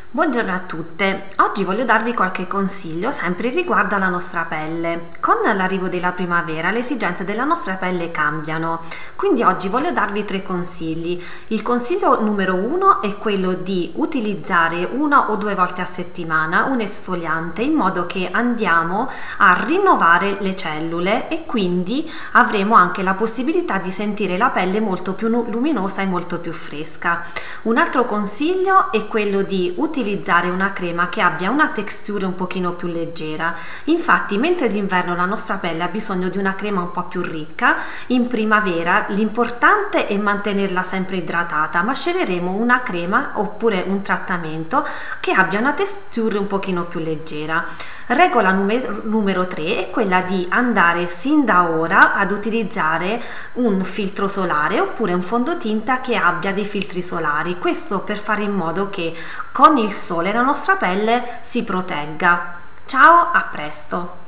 Buongiorno a tutte, oggi voglio darvi qualche consiglio sempre riguardo alla nostra pelle. Con l'arrivo della primavera le esigenze della nostra pelle cambiano, quindi oggi voglio darvi 3 consigli. Il consiglio numero 1 è quello di utilizzare 1 o 2 volte a settimana un esfoliante in modo che andiamo a rinnovare le cellule e quindi avremo anche la possibilità di sentire la pelle molto più luminosa e molto più fresca. Un altro consiglio è quello di utilizzare una crema che abbia una texture un pochino più leggera. Infatti, mentre d'inverno la nostra pelle ha bisogno di una crema un po' più ricca, in primavera l'importante è mantenerla sempre idratata, ma sceglieremo una crema oppure un trattamento che abbia una texture un pochino più leggera. Regola numero 3 è quella di andare sin da ora ad utilizzare un filtro solare oppure un fondotinta che abbia dei filtri solari, questo per fare in modo che con il sole la nostra pelle si protegga. Ciao, a presto!